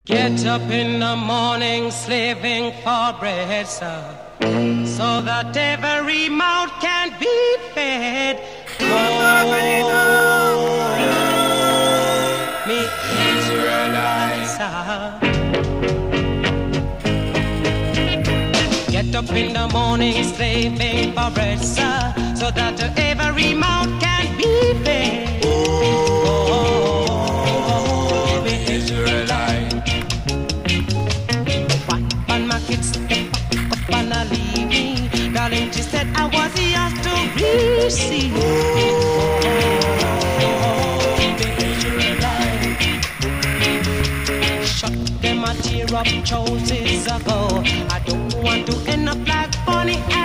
Get up in the morning, slaving for bread, sir, so that every mouth can be fed. Oh, me Israelites, get up in the morning, slaving for bread, sir, so that every mouth can be fed. Oh, me Israelites. Kids step up and I leave me. Darling, she said I was yours to receive. Shut them a tear up choices ago. I don't want to end up like Bonnie